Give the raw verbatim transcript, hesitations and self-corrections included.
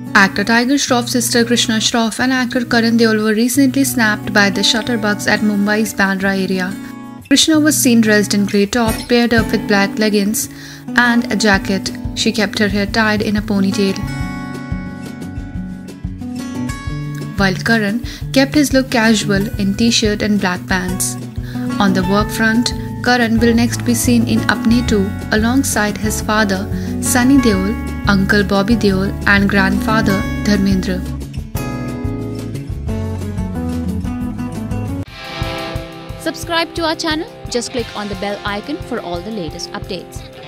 Actor Tiger Shroff's sister Krishna Shroff and actor Karan Deol were recently snapped by the shutterbugs at Mumbai's Bandra area. Krishna was seen dressed in grey top paired up with black leggings and a jacket. She kept her hair tied in a ponytail, while Karan kept his look casual in t-shirt and black pants. On the work front, Karan will next be seen in Apne two alongside his father Sunny Deol, uncle Bobby Deol and grandfather Dharmendra. Subscribe to our channel. Just click on the bell icon for all the latest updates.